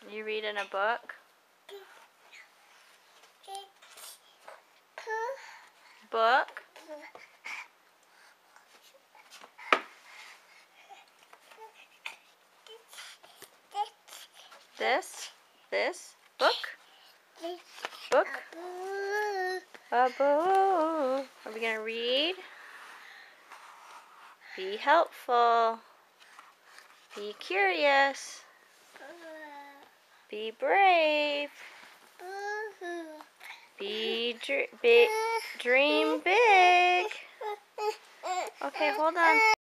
You read in a book? Book? This? Book? Book? A book. Are we gonna read? Be helpful. Be curious. Be brave. Dream big. Okay, hold on.